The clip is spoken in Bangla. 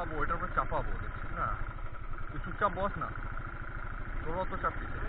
চাপাবো, এটার উপরে চাপাবো, দেখছিস না? তুই চুপচাপ বস না, তোর অত চাপ কিসের?